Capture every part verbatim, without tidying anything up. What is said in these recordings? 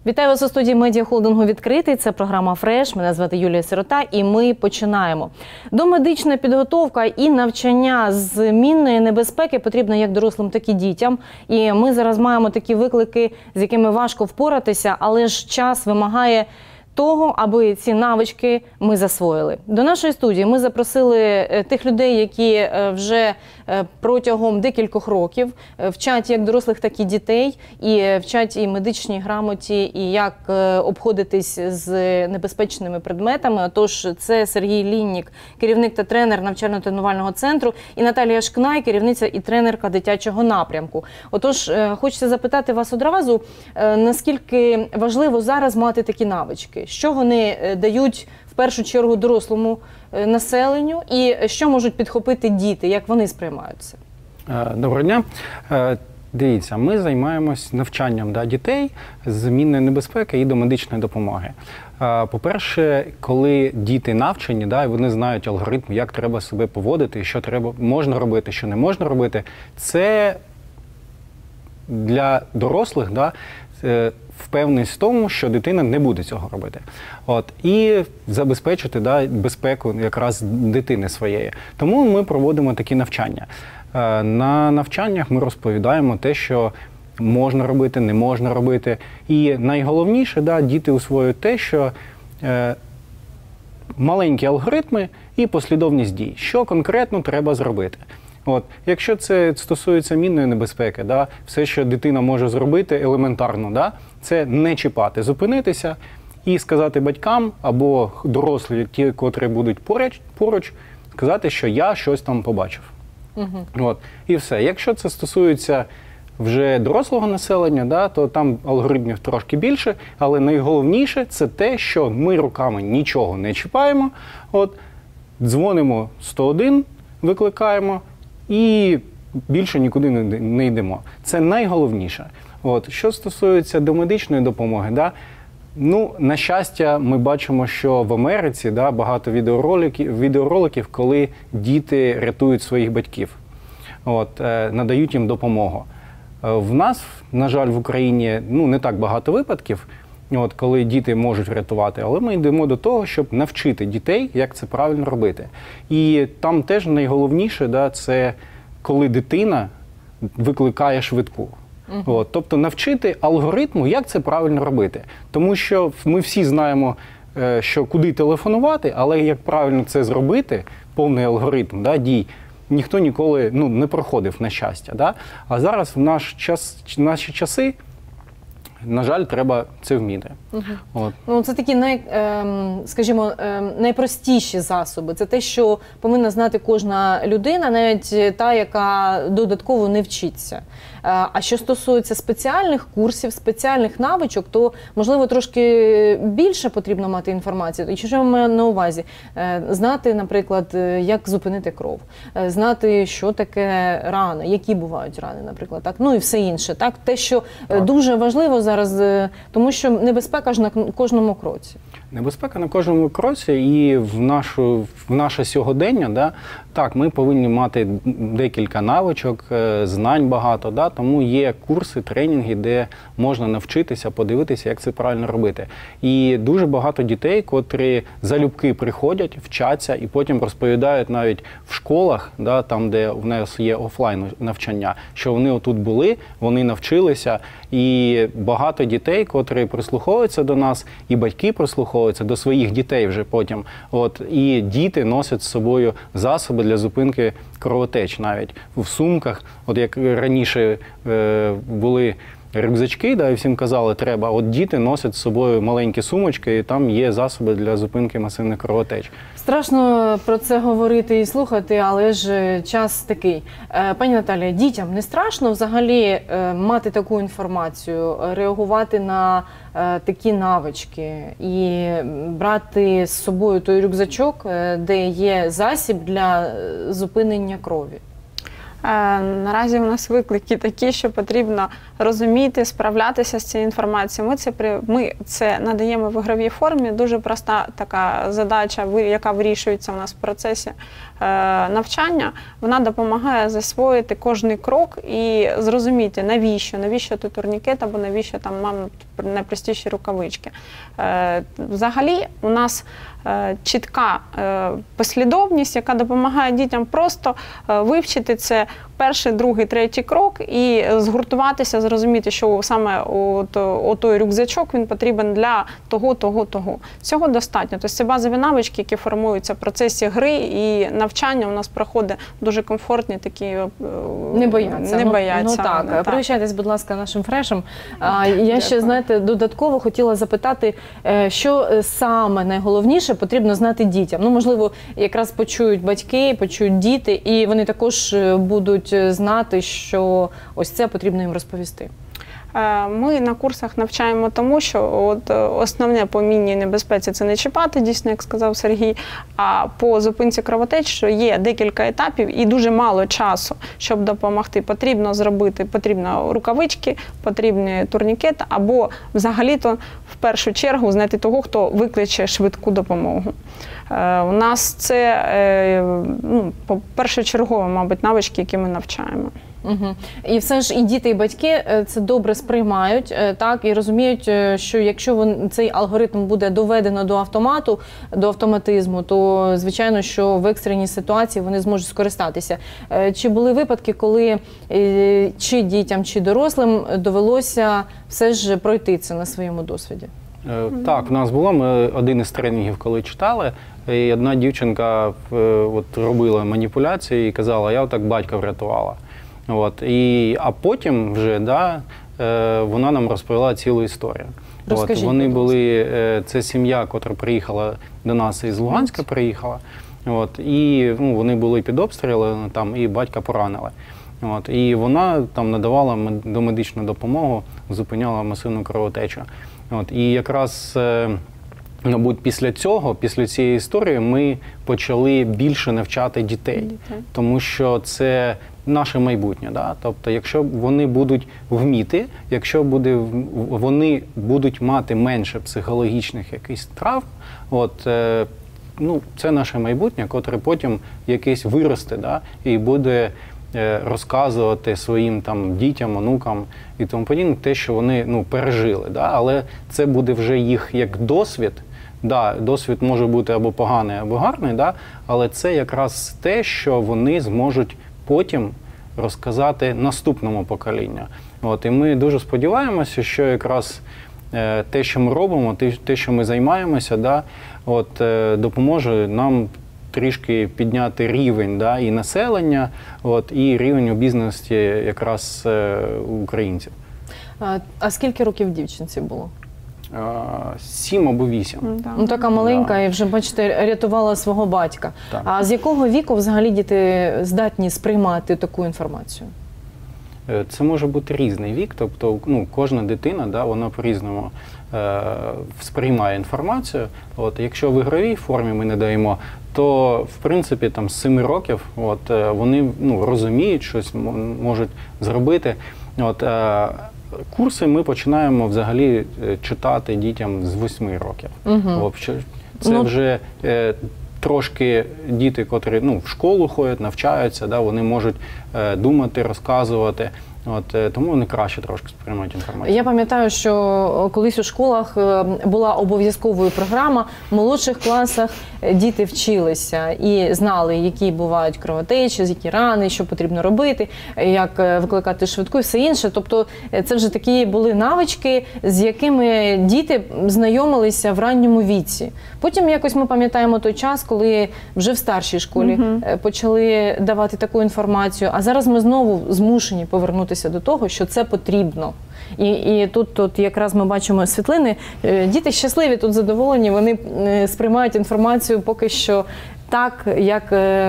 Вітаю вас у студії медіахолдингу «Відкритий». Це програма «Фреш». Мене звати Юлія Сирота і ми починаємо. Домедична підготовка і навчання з мінної небезпеки потрібно як дорослим, так і дітям. І ми зараз маємо такі виклики, з якими важко впоратися, але ж час вимагає того, аби ці навички ми засвоїли. До нашої студії ми запросили тих людей, які вже протягом декількох років вчать як дорослих, так і дітей, і вчать і медичній грамоті, і як обходитись з небезпечними предметами. Отож, це Сергій Ліннік, керівник та тренер навчально-тренувального центру, і Наталія Шкнай, керівниця і тренерка дитячого напрямку. Отож, хочеться запитати вас одразу, наскільки важливо зараз мати такі навички? Що вони дають в першу чергу дорослому населенню і що можуть підхопити діти, як вони сприймаються? Доброго дня. Дивіться, ми займаємось навчанням да, дітей з мінної небезпеки і до медичної допомоги. По-перше, коли діти навчені, да, і вони знають алгоритм, як треба себе поводити, що треба, можна робити, що не можна робити, це для дорослих, да, впевненість в тому, що дитина не буде цього робити. От. І забезпечити да, безпеку якраз дитини своєї. Тому ми проводимо такі навчання. На навчаннях ми розповідаємо те, що можна робити, не можна робити. І найголовніше, да, діти усвоюють те, що е, маленькі алгоритми і послідовність дій. Що конкретно треба зробити. От. Якщо це стосується мінної небезпеки, да, все, що дитина може зробити елементарно, да, це не чіпати, зупинитися і сказати батькам або дорослі, ті, котрі будуть поруч, поруч сказати, що я щось там побачив. Угу. От. І все. Якщо це стосується вже дорослого населення, да, то там алгоритмів трошки більше, але найголовніше це те, що ми руками нічого не чіпаємо, от, дзвонимо сто один, викликаємо, і більше нікуди не йдемо. Це найголовніше. От. Що стосується домедичної допомоги, да, ну, на щастя, ми бачимо, що в Америці да, багато відеороликів, відеороликів, коли діти рятують своїх батьків, от, е, надають їм допомогу. Е, в нас, на жаль, в Україні ну, не так багато випадків, от, коли діти можуть врятувати, але ми йдемо до того, щоб навчити дітей, як це правильно робити. І там теж найголовніше, да, це коли дитина викликає швидку. Uh-huh. От, тобто навчити алгоритму, як це правильно робити. Тому що ми всі знаємо, що куди телефонувати, але як правильно це зробити, повний алгоритм да, дій, ніхто ніколи ну, не проходив, на щастя. Да? А зараз в наш час, наші часи, на жаль, треба це вміти. Угу. От. Ну, це такі, най, скажімо, найпростіші засоби. Це те, що повинна знати кожна людина, навіть та, яка додатково не вчиться. А що стосується спеціальних курсів, спеціальних навичок, то, можливо, трошки більше потрібно мати інформацію. І що я маю на увазі? Знати, наприклад, як зупинити кров, знати, що таке рани, які бувають рани, наприклад, так, ну і все інше. Так? Те, що так. Дуже важливо зараз, тому що небезпека ж на кожному кроці. Небезпека на кожному кроці і в, нашу, в наше сьогодення, да, так, ми повинні мати декілька навичок, знань багато, да, тому є курси, тренінги, де можна навчитися, подивитися, як це правильно робити. І дуже багато дітей, котрі залюбки приходять, вчаться і потім розповідають навіть в школах, да, там, де в нас є офлайн навчання, що вони отут були, вони навчилися, і багато дітей, котрі прислуховуються до нас, і батьки прислуховуються до своїх дітей вже потім. От, і діти носять з собою засоби для зупинки кровотеч навіть в сумках. От як раніше е, були рюкзачки, да, і всім казали, треба, от діти носять з собою маленькі сумочки, і там є засоби для зупинки масивних кровотеч. Страшно про це говорити і слухати, але ж час такий. Пані Наталія, дітям не страшно взагалі мати таку інформацію, реагувати на такі навички і брати з собою той рюкзачок, де є засіб для зупинення крові? Наразі у нас виклики такі, що потрібно розуміти, справлятися з цією інформацією. Ми це, ми це надаємо в ігровій формі. Дуже проста така задача, яка вирішується у нас в процесі навчання. Вона допомагає засвоїти кожний крок і зрозуміти, навіщо, навіщо тут турнікет або навіщо там мам найпростіші рукавички. Взагалі у нас чітка послідовність, яка допомагає дітям просто вивчити це перший, другий, третій крок і згуртуватися, зрозуміти, що саме от, от той рюкзачок він потрібен для того, того, того. Цього достатньо. Тобто це базові навички, які формуються в процесі гри, і навчання у нас проходить дуже комфортні, такі не бояться. Не бояться. Ну, ну так, так. Привітайтесь, будь ласка, нашим фрешем. А, я Дякую. ще, знаєте, додатково хотіла запитати, що саме найголовніше потрібно знати дітям. Ну, можливо, якраз почують батьки, почують діти, і вони також будуть знати, що ось це потрібно їм розповісти. Ми на курсах навчаємо тому, що от основне по мінній небезпеці – це не чіпати, дійсно, як сказав Сергій, а по зупинці кровотеч, що є декілька етапів і дуже мало часу, щоб допомогти. Потрібно зробити, потрібно рукавички, потрібні турнікети, або взагалі-то в першу чергу знайти того, хто викличе швидку допомогу. У нас це, ну, першочергово, мабуть, навички, які ми навчаємо. Угу. І все ж і діти, і батьки це добре сприймають, так, і розуміють, що якщо він, цей алгоритм буде доведено до автомату, до автоматизму, то, звичайно, що в екстреній ситуації вони зможуть скористатися. Чи були випадки, коли чи дітям, чи дорослим довелося все ж пройти це на своєму досвіді? Так, в нас було, ми один із тренінгів, коли читали, і одна дівчинка от, робила маніпуляції і казала, я отак батька врятувала. От, і, а потім вже, да, вона нам розповіла цілу історію. От, вони були, це сім'я, котра приїхала до нас із Луганська, приїхала, от, і ну, вони були під обстрілами, там, і батька поранили. От, і вона там надавала домедичну допомогу, зупиняла масивну кровотечу. От, і якраз, мабуть, після цього, після цієї історії ми почали більше навчати дітей, дітей. Тому що це наше майбутнє. Да? Тобто, якщо вони будуть вміти, якщо буде, вони будуть мати менше психологічних якихось травм, от, е, ну, це наше майбутнє, котре потім якесь виросте, да? І буде е, розказувати своїм там, дітям, онукам і тому подібне, те, що вони ну, пережили. Да? Але це буде вже їх як досвід. Да, досвід може бути або поганий, або гарний, да? Але це якраз те, що вони зможуть потім розказати наступному поколінню. От, і ми дуже сподіваємося, що якраз е, те, що ми робимо, те, те що ми займаємося, да, от, е, допоможе нам трішки підняти рівень, да, і населення, от, і рівень обізнаності якраз е, українців. А, а скільки років дівчинці було? Сім або вісім. Да. Ну, така маленька, да. І вже, бачите, рятувала свого батька. Так. А з якого віку взагалі діти здатні сприймати таку інформацію? Це може бути різний вік, тобто ну, кожна дитина, да, вона по-різному е, сприймає інформацію. От, якщо в ігровій формі ми не даємо, то в принципі там, з семи років от, вони ну, розуміють, щось можуть зробити. От, е, Курси ми починаємо взагалі читати дітям з восьми років. Угу. Це ну... вже е, трошки діти, котрі ну, в школу ходять, навчаються, да, вони можуть е, думати, розказувати. От, тому вони краще трошки сприймають інформацію. Я пам'ятаю, що колись у школах була обов'язковою програма, в молодших класах діти вчилися і знали, які бувають кровотечі, які рани, що потрібно робити, як викликати швидку і все інше. Тобто це вже такі були навички, з якими діти знайомилися в ранньому віці. Потім якось ми пам'ятаємо той час, коли вже в старшій школі угу. почали давати таку інформацію, а зараз ми знову змушені повернутися до того, що це потрібно. І, і тут, тут якраз ми бачимо світлини. Діти щасливі, тут задоволені, вони сприймають інформацію поки що так, як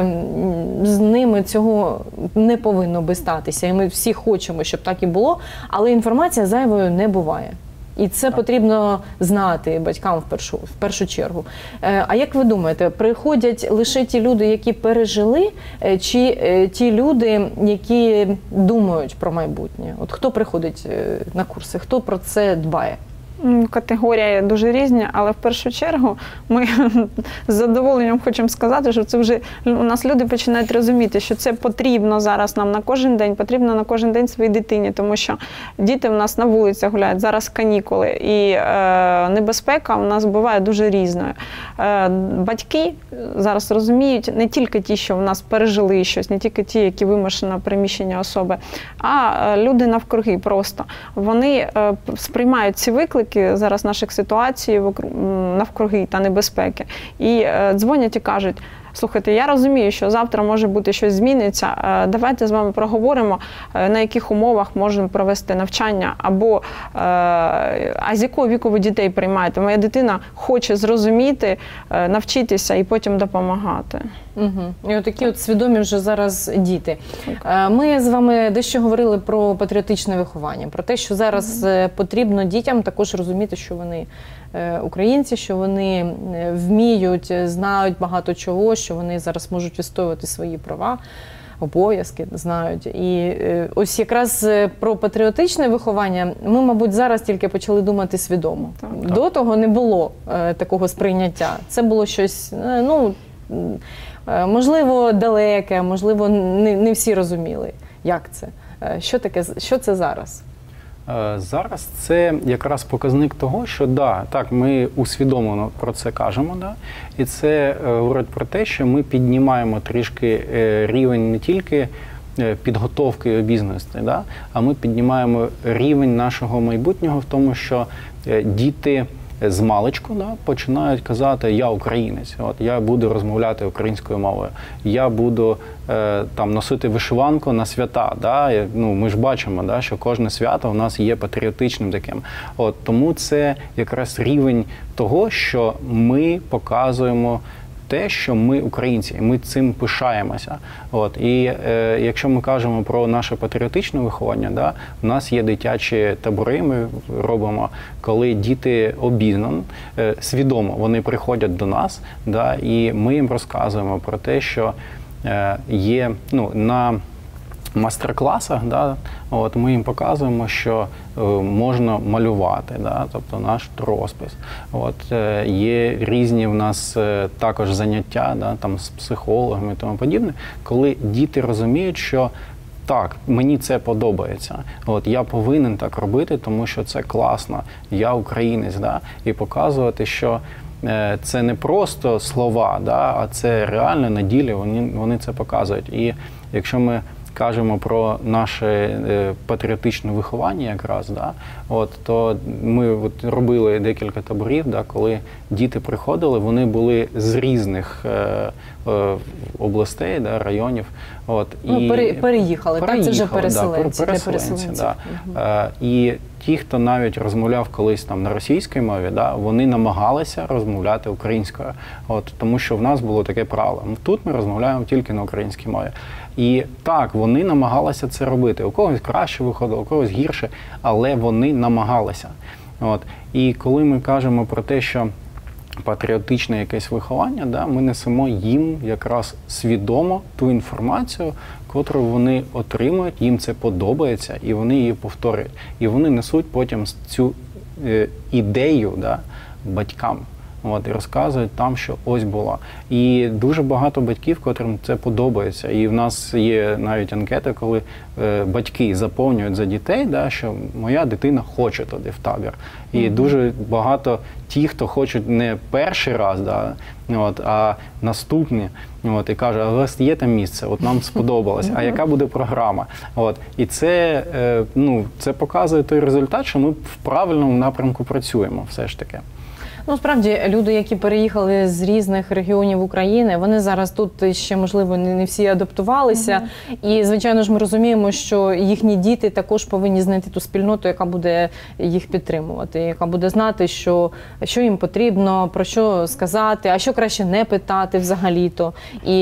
з ними цього не повинно би статися. І ми всі хочемо, щоб так і було, але інформація зайвою не буває. І це Так. потрібно знати батькам в першу, в першу чергу. Е, А як ви думаєте, приходять лише ті люди, які пережили, е, чи е, ті люди, які думають про майбутнє? От хто приходить е, на курси, хто про це дбає? М, Категорії дуже різні, але в першу чергу ми з задоволенням хочемо сказати, що це вже у нас люди починають розуміти, що це потрібно зараз нам на кожен день, потрібно на кожен день своїй дитині, тому що діти в нас на вулицях гуляють, зараз канікули, і е, небезпека у нас буває дуже різною. Е, батьки зараз розуміють не тільки ті, що в нас пережили щось, не тільки ті, які вимушено переміщені особи, а е, люди навкруги просто. Вони е, сприймають ці виклики зараз наших ситуацій навкруги та небезпеки. І е, дзвонять і кажуть: слухайте, я розумію, що завтра може бути щось зміниться, е, давайте з вами проговоримо, е, на яких умовах можемо провести навчання, або е, а з якого віку ви дітей приймаєте? Моя дитина хоче зрозуміти, е, навчитися і потім допомагати. Угу. І отакі от свідомі вже зараз діти. Е, Ми з вами дещо говорили про патріотичне виховання, про те, що зараз е, потрібно дітям також розуміти, що вони е, українці, що вони е, вміють, знають багато чого, що вони зараз можуть відстоювати свої права, обов'язки, знають. І е, ось якраз е, про патріотичне виховання ми, мабуть, зараз тільки почали думати свідомо. Так. До того не було е, такого сприйняття. Це було щось, е, ну, е, можливо, далеке, можливо, не, не всі розуміли, як це. Е, Що таке, що це зараз? Е, Зараз це якраз показник того, що да, так, ми усвідомлено про це кажемо, да, і це е, говорить про те, що ми піднімаємо трішки е, рівень не тільки е, підготовки і обізнаності, да, а ми піднімаємо рівень нашого майбутнього в тому, що е, діти з маличку, да, починають казати: я українець, от я буду розмовляти українською мовою, я буду е, там носити вишиванку на свята. Да, ну, ми ж бачимо, да, що кожне свято у нас є патріотичним таким. От тому це якраз рівень того, що ми показуємо те, що ми українці, і ми цим пишаємося. От і е, якщо ми кажемо про наше патріотичне виховання, да, у нас є дитячі табори, ми робимо, коли діти обізнані, е, свідомо вони приходять до нас, да, і ми їм розказуємо про те, що е, є, ну, на мастер-класах, да, от ми їм показуємо, що е, можна малювати, да, тобто наш розпис. От, е, є різні в нас е, також заняття, да, там, з психологами і тому подібне, коли діти розуміють, що так, мені це подобається, от, я повинен так робити, тому що це класно, я українець, да, і показувати, що е, це не просто слова, да, а це реально на ділі вони, вони це показують. І якщо ми кажемо про наше е, патріотичне виховання якраз, да, от, то ми от робили декілька таборів, да, коли діти приходили, вони були з різних е, е, областей, да, районів. От, Ну, і пере, переїхали, так? Це вже переселенці. Да, для переселенці, да. Угу. Е, і ті, хто навіть розмовляв колись там на російській мові, да, вони намагалися розмовляти українською, от, тому що в нас було таке правило. Тут ми розмовляємо тільки на українській мові. І так, вони намагалися це робити. У когось краще виходило, у когось гірше, але вони намагалися. От. І коли ми кажемо про те, що патріотичне якесь виховання, да, ми несемо їм якраз свідомо ту інформацію, котру вони отримують, їм це подобається, і вони її повторюють. І вони несуть потім цю е, ідею, да, батькам. От, і розказують там, що ось було. І дуже багато батьків, котрим це подобається. І в нас є навіть анкети, коли е, батьки заповнюють за дітей, да, що моя дитина хоче туди в табір. І mm-hmm. дуже багато ті, хто хочуть не перший раз, да, от, а наступні. От, і каже, а у вас є там місце, от нам сподобалось, а яка буде програма? От, і це, е, ну, це показує той результат, що ми в правильному напрямку працюємо все ж таки. Ну, справді, люди, які переїхали з різних регіонів України, вони зараз тут ще, можливо, не всі адаптувалися. Mm-hmm. І, звичайно ж, ми розуміємо, що їхні діти також повинні знайти ту спільноту, яка буде їх підтримувати, яка буде знати, що, що їм потрібно, про що сказати, а що краще не питати взагалі-то. І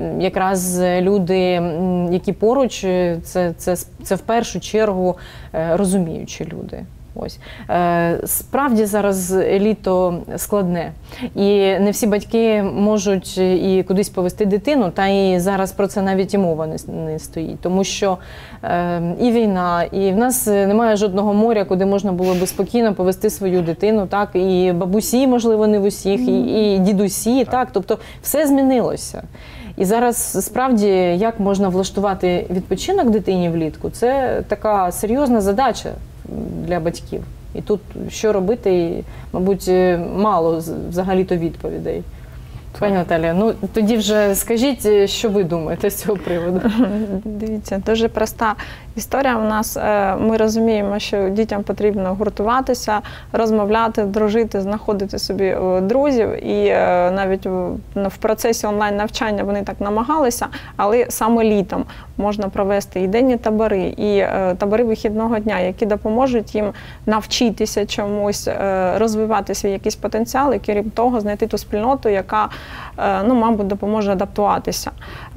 якраз люди, які поруч, це, це, це в першу чергу розуміючі люди. Ось. Е, справді зараз літо складне, і не всі батьки можуть і кудись повести дитину, та і зараз про це навіть і мова не, не стоїть, тому що е, і війна, і в нас немає жодного моря, куди можна було би спокійно повести свою дитину, так, і бабусі, можливо, не в усіх, і, і дідусі, так, тобто все змінилося. І зараз справді, як можна влаштувати відпочинок дитині влітку, це така серйозна задача для батьків. І тут що робити, і, мабуть, мало взагалі-то відповідей. Пані Наталія, ну тоді вже скажіть, що ви думаєте з цього приводу? Дивіться, дуже проста історія у нас. Ми розуміємо, що дітям потрібно гуртуватися, розмовляти, дружити, знаходити собі друзів. І навіть в процесі онлайн-навчання вони так намагалися, але саме літом можна провести і денні табори, і табори вихідного дня, які допоможуть їм навчитися чомусь, розвивати свій якийсь потенціал, і крім того, знайти ту спільноту, яка, ну, мабуть, допоможе адаптуватися.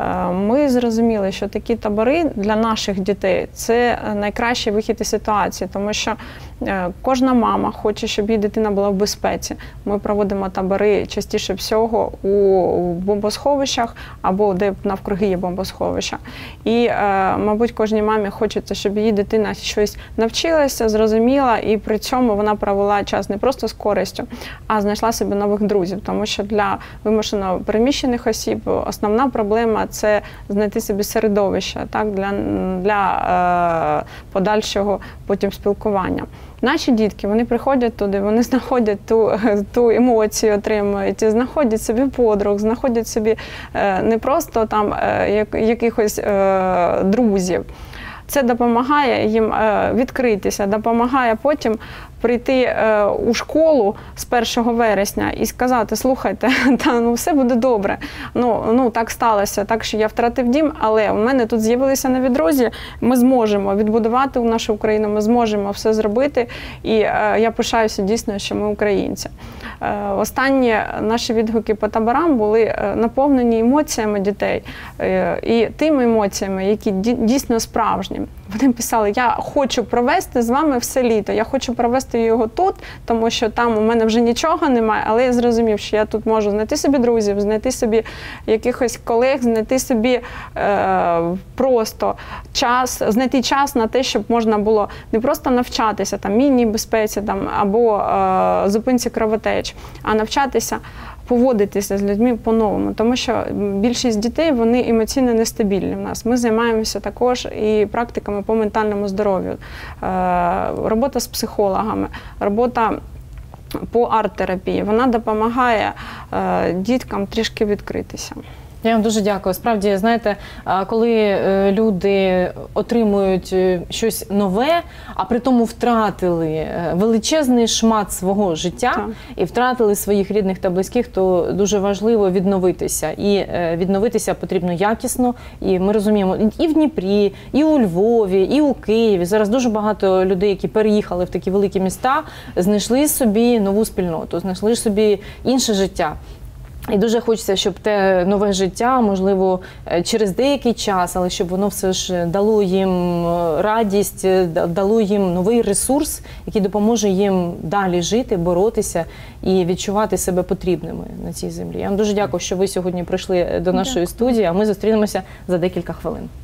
Ми зрозуміли, що такі табори для наших дітей – це найкращий вихід із ситуації, тому що кожна мама хоче, щоб її дитина була в безпеці. Ми проводимо табори частіше всього у бомбосховищах або де навкруги є бомбосховища. І, мабуть, кожній мамі хочеться, щоб її дитина щось навчилася, зрозуміла, і при цьому вона провела час не просто з користю, а знайшла собі нових друзів. Тому що для вимушено переміщених осіб основна проблема – це знайти собі середовище, так, для, для е, подальшого потім спілкування. Наші дітки, вони приходять туди, вони знаходять ту, ту емоцію, отримують, знаходять собі подруг, знаходять собі е, не просто там е, як, якихось е, друзів. Це допомагає їм е, відкритися, допомагає потім прийти е, у школу з першого вересня і сказати: слухайте, та, ну, все буде добре, ну, ну так сталося, так що я втратив дім, але у мене тут з'явилися нові друзі, ми зможемо відбудувати нашу Україну, ми зможемо все зробити, і е, я пишаюся дійсно, що ми українці. Е, останні наші відгуки по таборам були е, наповнені емоціями дітей е, і тими емоціями, які дійсно справжні. Вони писали: я хочу провести з вами все літо, я хочу провести його тут, тому що там у мене вже нічого немає, але я зрозумів, що я тут можу знайти собі друзів, знайти собі якихось колег, знайти собі е, просто час, знайти час на те, щоб можна було не просто навчатися там мінній безпеці там, або е, зупинці кровотеч, а навчатися поводитися з людьми по-новому, тому що більшість дітей, вони емоційно нестабільні в нас. Ми займаємося також і практиками по ментальному здоров'ю, робота з психологами, робота по арт-терапії. Вона допомагає діткам трішки відкритися. Я вам дуже дякую. Справді, знаєте, коли люди отримують щось нове, а при тому втратили величезний шмат свого життя так. і втратили своїх рідних та близьких, то дуже важливо відновитися. І відновитися потрібно якісно. І ми розуміємо, і в Дніпрі, і у Львові, і у Києві. Зараз дуже багато людей, які переїхали в такі великі міста, знайшли собі нову спільноту, знайшли собі інше життя. І дуже хочеться, щоб те нове життя, можливо, через деякий час, але щоб воно все ж дало їм радість, дало їм новий ресурс, який допоможе їм далі жити, боротися і відчувати себе потрібними на цій землі. Я вам дуже дякую, що ви сьогодні прийшли до нашої дякую. студії, а ми зустрінемося за декілька хвилин.